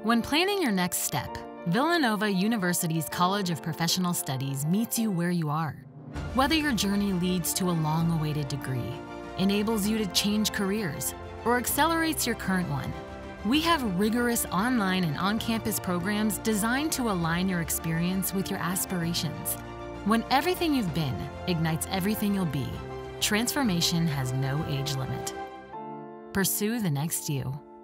When planning your next step, Villanova University's College of Professional Studies meets you where you are. Whether your journey leads to a long-awaited degree, enables you to change careers, or accelerates your current one, we have rigorous online and on-campus programs designed to align your experience with your aspirations. When everything you've been ignites everything you'll be, transformation has no age limit. Pursue the next you.